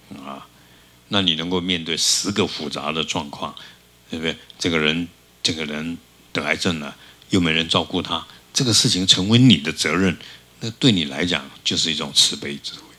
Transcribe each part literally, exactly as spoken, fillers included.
啊。那你能够面对十个复杂的状况，对不对？这个人，这个人得癌症了，又没人照顾他，这个事情成为你的责任，那对你来讲就是一种慈悲智慧。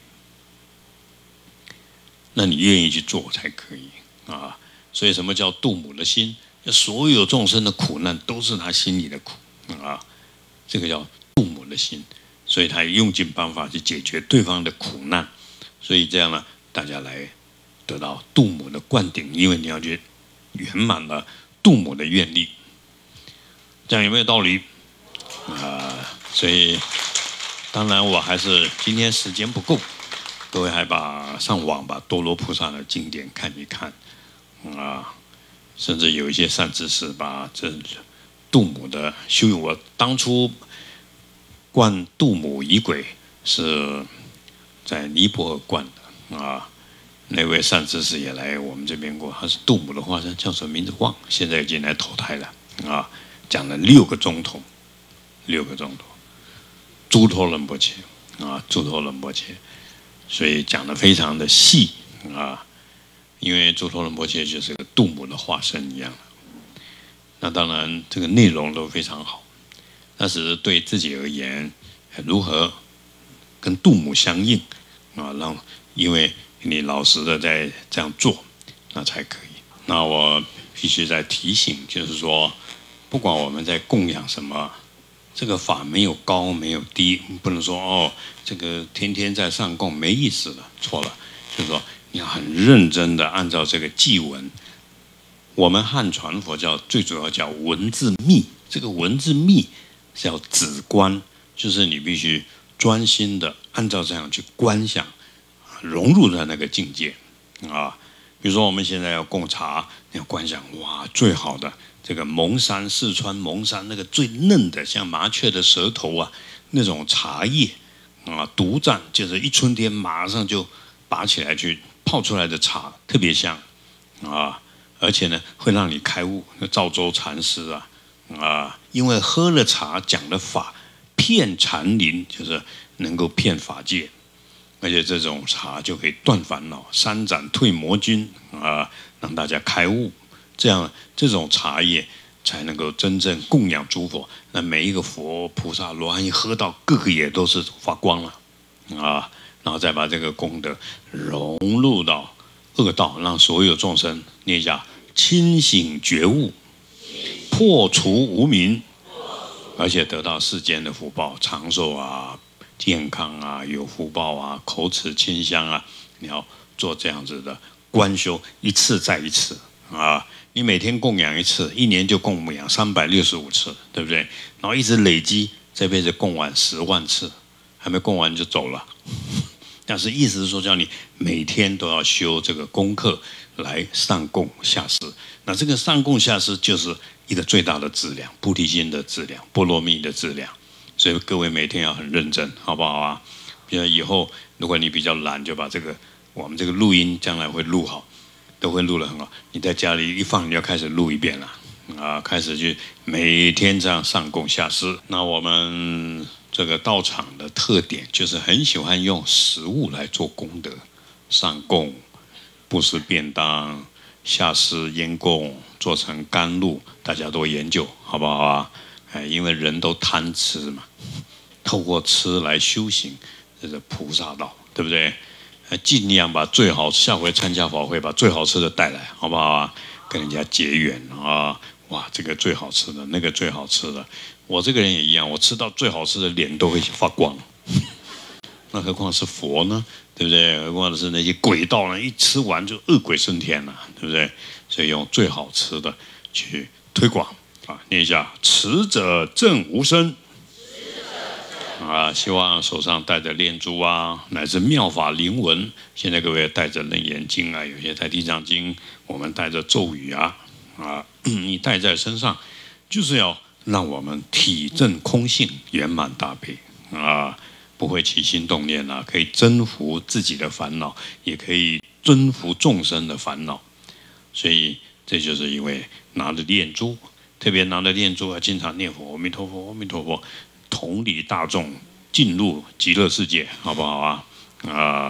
那你愿意去做才可以啊。所以什么叫度母的心？所有众生的苦难都是他心里的苦啊，这个叫度母的心。所以他用尽办法去解决对方的苦难。所以这样呢，大家来得到度母的灌顶，因为你要去圆满了度母的愿力，这样有没有道理啊？所以当然我还是今天时间不够，各位还把上网把多罗菩萨的经典看一看啊，甚至有一些善知识把这度母的修养，我当初灌度母仪轨是在尼泊尔灌的啊。那位善知识也来我们这边过，他是度母的化身，叫什么名字忘了，现在已经来投胎了啊！讲了六个钟头，六个钟头，诸托仁波切啊，诸托仁波切，所以讲得非常的细啊，因为诸托仁波切就是个度母的化身一样。那当然这个内容都非常好，那只是对自己而言，如何跟度母相应啊，让因为你老实的在这样做，那才可以。那我必须再提醒，就是说，不管我们在供养什么，这个法没有高没有低，不能说哦，这个天天在上供没意思了，错了。就是说，你要很认真的按照这个祭文。我们汉传佛教最主要叫文字密，这个文字密是要止观，就是你必须专心的按照这样去观想。融入在那个境界啊，比如说我们现在要供茶，你要观想哇，最好的这个蒙山四川蒙山那个最嫩的，像麻雀的舌头啊那种茶叶啊，独占就是一春天马上就拔起来去泡出来的茶，特别香啊，而且呢会让你开悟。赵州禅师啊啊，因为喝了茶讲了法，骗禅林，就是能够骗法界。而且这种茶就可以断烦恼、三斩退魔君啊，让大家开悟。这样这种茶叶才能够真正供养诸佛。那每一个佛菩萨罗汉一喝到，个个也都是发光了啊！然后再把这个功德融入到恶道，让所有众生念一下清醒觉悟，破除无明，而且得到世间的福报、长寿啊。健康啊，有福报啊，口齿清香啊，你要做这样子的观修，一次再一次啊！你每天供养一次，一年就供养三百六十五次，对不对？然后一直累积，这辈子供完十万次，还没供完就走了。但是意思是说，叫你每天都要修这个功课来上供下施。那这个上供下施就是一个最大的质量，菩提心的质量，波罗蜜的质量。所以各位每天要很认真，好不好啊？比如以后如果你比较懒，就把这个我们这个录音将来会录好，都会录得很好。你在家里一放，你就开始录一遍了啊，开始去每天这样上供下施。那我们这个道场的特点就是很喜欢用食物来做功德，上供、布施便当、下施烟供，做成甘露，大家多研究，好不好啊？哎，因为人都贪吃嘛，透过吃来修行，这是菩萨道，对不对？尽量把最好，下回参加法会，把最好吃的带来，好不好啊？跟人家结缘啊！哇，这个最好吃的，那个最好吃的，我这个人也一样，我吃到最好吃的，脸都会发光。那何况是佛呢？对不对？何况是那些鬼道呢？一吃完就恶鬼升天了，对不对？所以用最好吃的去推广。啊，念一下，持者正无生。啊，希望手上戴着念珠啊，乃至妙法灵文。现在各位戴着楞严经啊，有些戴地藏经，我们带着咒语啊，啊，你戴在身上，就是要让我们体证空性，圆满大悲啊，不会起心动念啊，可以征服自己的烦恼，也可以征服众生的烦恼。所以这就是因为拿着念珠。特别拿着念珠啊，经常念佛，阿弥陀佛，阿弥陀佛，同理大众进入极乐世界，好不好啊？啊，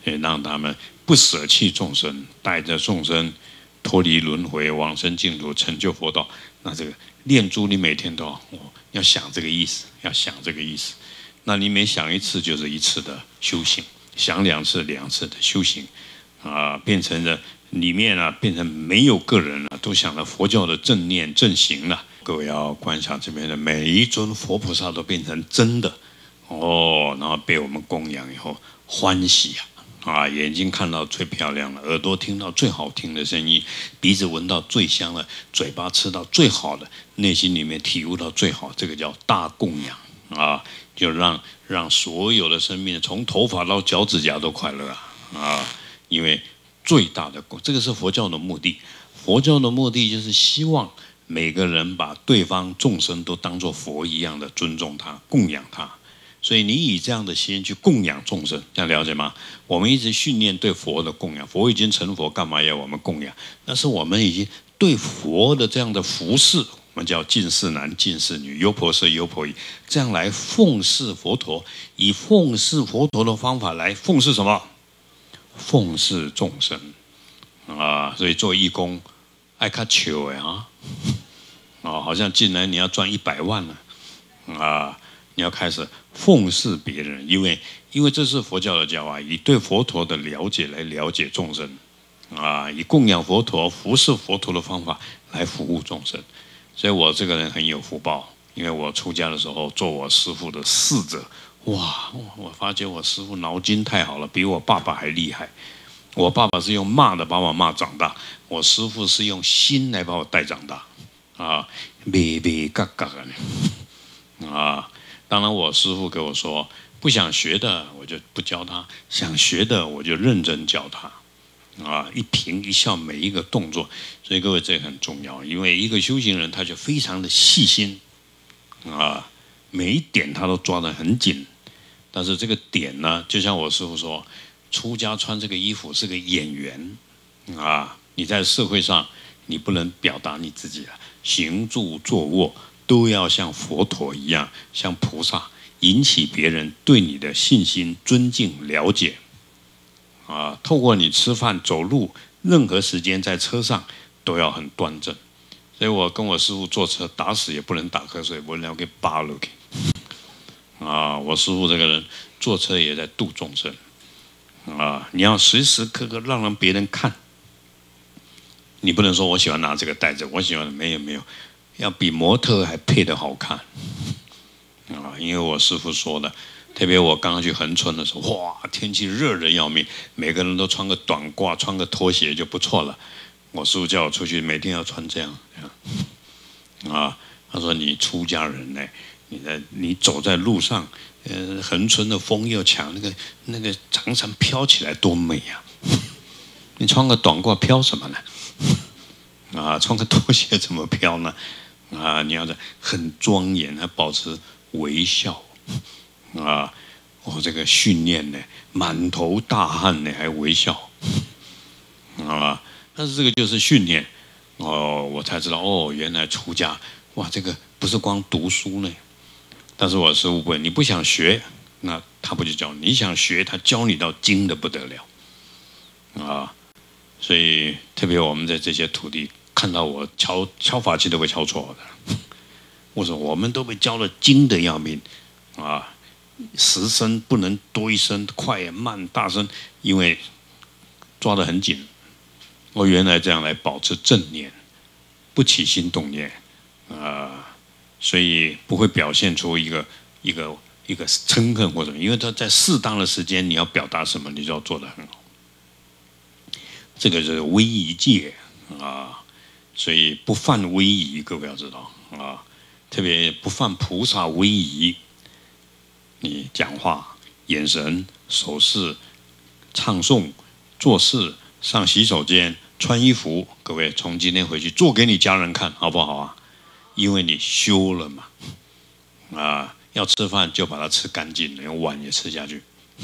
所以让他们不舍弃众生，带着众生脱离轮回，往生净土，成就佛道。那这个念珠，你每天都要、哦、要想这个意思，要想这个意思。那你每想一次就是一次的修行，想两次两次的修行，啊，变成了里面啊，变成没有个人了、啊，都想了佛教的正念正行了。各位要观想这边的每一尊佛菩萨都变成真的哦，然后被我们供养以后欢喜啊。啊，眼睛看到最漂亮了，耳朵听到最好听的声音，鼻子闻到最香了，嘴巴吃到最好的，内心里面体悟到最好，这个叫大供养啊，就让让所有的生命从头发到脚趾甲都快乐啊啊！因为最大的供，这个是佛教的目的。佛教的目的就是希望每个人把对方众生都当作佛一样的尊重他、供养他。所以你以这样的心去供养众生，这样了解吗？我们一直训练对佛的供养，佛已经成佛，干嘛要我们供养？那是我们已经对佛的这样的服侍，我们叫近侍男、近侍女、优婆塞、优婆夷，这样来奉侍佛陀，以奉侍佛陀的方法来奉侍什么？奉侍众生啊！所以做义工，爱看球哎啊，哦，好像进来你要赚一百万了啊！你要开始奉侍别人，因为因为这是佛教的教啊，以对佛陀的了解来了解众生，啊，以供养佛陀、服侍佛陀的方法来服务众生。所以我这个人很有福报，因为我出家的时候做我师父的侍者，哇，我发觉我师父脑筋太好了，比我爸爸还厉害。我爸爸是用骂的把我骂长大，我师父是用心来把我带长大，啊，咩咩嘎嘎的，啊。当然，我师父给我说，不想学的我就不教他，想学的我就认真教他，啊，一颦一笑每一个动作，所以各位这很重要，因为一个修行人他就非常的细心，啊，每一点他都抓得很紧，但是这个点呢，就像我师父说，出家穿这个衣服是个演员，啊，你在社会上你不能表达你自己了，行住坐卧。都要像佛陀一样，像菩萨，引起别人对你的信心、尊敬、了解。啊，透过你吃饭、走路，任何时间在车上都要很端正。所以我跟我师父坐车，打死也不能打瞌睡，不然要给扒了给。啊，我师父这个人坐车也在度众生。啊，你要时时刻刻让人别人看，你不能说我喜欢拿这个袋子，我喜欢没有没有。要比模特还配得好看啊！因为我师父说的，特别我刚刚去恒春的时候，哇，天气热得要命，每个人都穿个短褂，穿个拖鞋就不错了。我师父叫我出去，每天要穿这样，这样啊。他说：“你出家人呢，你在你走在路上，呃，恒春的风又强，那个那个长衫飘起来多美呀、啊！你穿个短褂飘什么呢？啊，穿个拖鞋怎么飘呢？”啊，你要在很庄严，还保持微笑啊！我这个训练呢，满头大汗呢，还微笑啊！但是这个就是训练哦，我才知道哦，原来出家哇，这个不是光读书呢。但是我师父不会，你不想学，那他不就教你；你想学，他教你到精的不得了啊！所以特别我们在这些土地。看到我敲敲法器都会敲错的，为什么？我们都被教了精的要命啊！十声不能多一声，快慢大声，因为抓得很紧。我原来这样来保持正念，不起心动念啊，所以不会表现出一个一个一个嗔恨或者，因为他在适当的时间你要表达什么，你就要做得很好。这个是威仪戒啊。所以不犯威仪，各位要知道啊，特别不犯菩萨威仪。你讲话、眼神、手势、唱诵、做事、上洗手间、穿衣服，各位从今天回去做给你家人看，好不好啊？因为你修了嘛，啊，要吃饭就把它吃干净，连碗也吃下去。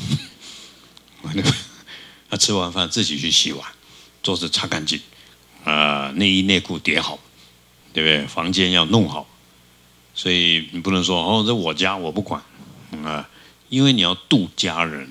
那吃完饭自己去洗碗，桌子擦干净。啊，内衣内裤叠好，对不对？房间要弄好，所以你不能说哦，这我家我不管啊，因为你要度家人，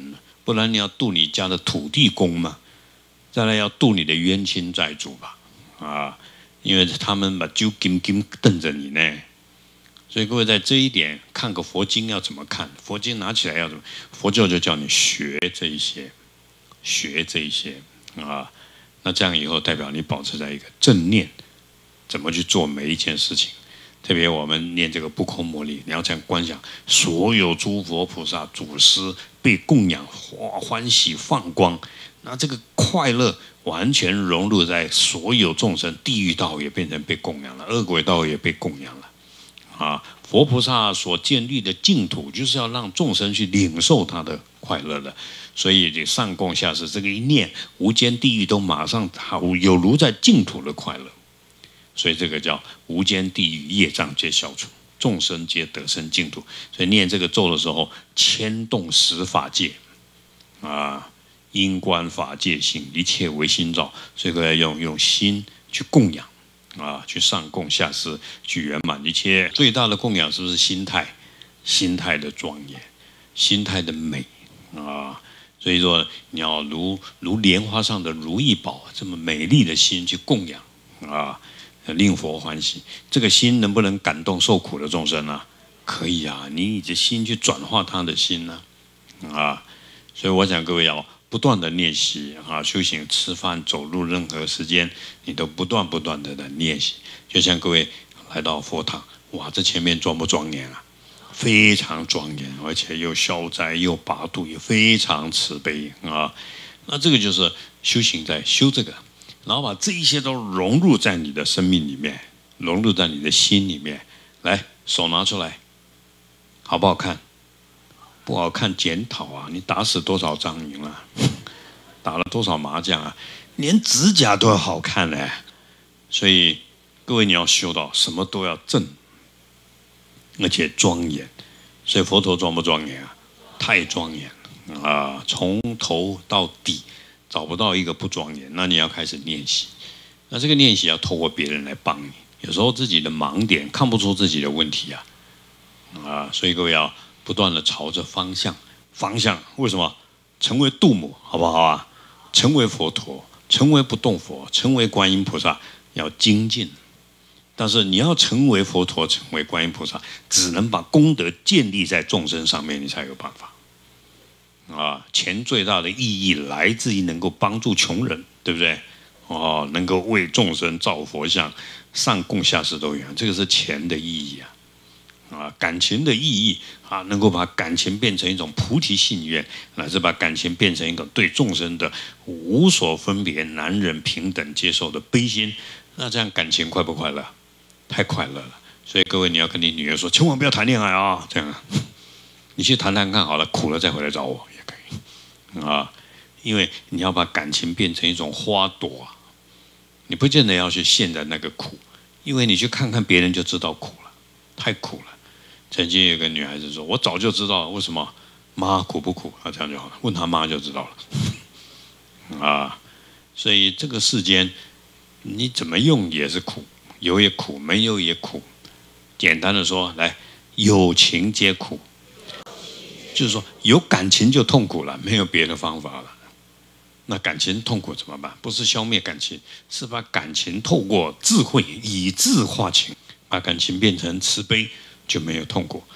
不然你要度你家的土地公嘛，再来要度你的冤亲债主吧，啊，因为他们把揪金金瞪着你呢。所以各位在这一点看个佛经要怎么看？佛经拿起来要怎么？佛教就叫你学这一些，学这一些啊。那这样以后代表你保持在一个正念，怎么去做每一件事情。特别我们念这个不空魔力，你要这样观想，所有诸佛菩萨祖师被供养，欢欢喜放光，那这个快乐完全融入在所有众生，地狱道也变成被供养了，恶鬼道也被供养了。啊，佛菩萨所建立的净土，就是要让众生去领受他的快乐的。所以你上供下施，这个一念，无间地狱都马上有如在净土的快乐。所以这个叫无间地狱业障皆消除，众生皆得生净土。所以念这个咒的时候，牵动十法界啊，因观法界性，一切为心造。所以各位用用心去供养。啊，去上供下施，去圆满一切。最大的供养是不是心态？心态的庄严，心态的美啊！所以说，你要如如莲花上的如意宝这么美丽的心去供养啊，令佛欢喜。这个心能不能感动受苦的众生啊？可以啊，你以这心去转化他的心呢啊，啊！所以我想各位要不断的练习啊，修行、吃饭、走路，任何时间你都不断不断的的练习。就像各位来到佛堂，哇，这前面庄不庄严啊？非常庄严，而且又消灾又拔度，也非常慈悲啊。那这个就是修行在修这个，然后把这一些都融入在你的生命里面，融入在你的心里面。来，手拿出来，好不好看？不好看检讨啊！你打死多少张赢了？打了多少麻将啊？连指甲都要好看呢。所以各位你要修到什么都要正，而且庄严。所以佛陀庄不庄严啊？太庄严了啊！从头到底找不到一个不庄严。那你要开始练习。那这个练习要透过别人来帮你。有时候自己的盲点看不出自己的问题啊啊！所以各位要不断的朝着方向，方向为什么？成为度母，好不好啊？成为佛陀，成为不动佛，成为观音菩萨，要精进。但是你要成为佛陀，成为观音菩萨，只能把功德建立在众生上面，你才有办法。啊，钱最大的意义来自于能够帮助穷人，对不对？哦，能够为众生造佛像，上供下施都一样，这个是钱的意义啊。啊，感情的意义啊，能够把感情变成一种菩提信愿，乃至把感情变成一个对众生的无所分别、男人平等接受的悲心，那这样感情快不快乐？太快乐了。所以各位，你要跟你女儿说，千万不要谈恋爱啊！这样，你去谈谈看好了，苦了再回来找我也可以啊。因为你要把感情变成一种花朵啊，你不见得要去陷在那个苦，因为你去看看别人就知道苦了，太苦了。曾经有个女孩子说：“我早就知道了，为什么妈苦不苦？”啊，这样就好了，问她妈就知道了。啊，所以这个世间你怎么用也是苦，有也苦，没有也苦。简单的说，来，有情皆苦，就是说有感情就痛苦了，没有别的方法了。那感情痛苦怎么办？不是消灭感情，是把感情透过智慧以智化情，把感情变成慈悲。就没有痛苦。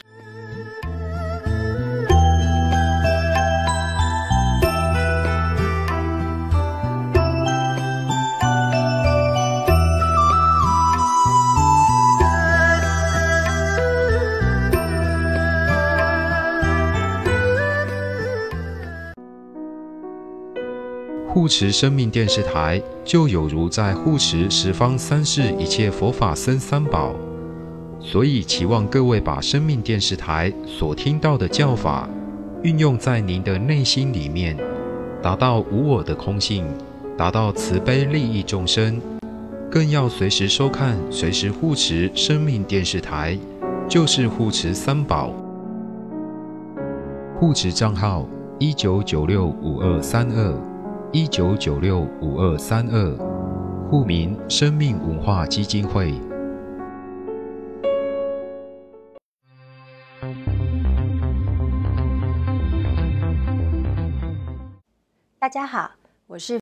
护持生命电视台，就有如在护持十方三世一切佛法僧三宝。所以期望各位把生命电视台所听到的教法运用在您的内心里面，达到无我的空性，达到慈悲利益众生，更要随时收看，随时护持生命电视台，就是护持三宝。护持账号一九九六五二三二一九九六五二三二，户名生命文化基金会。 大家好，我是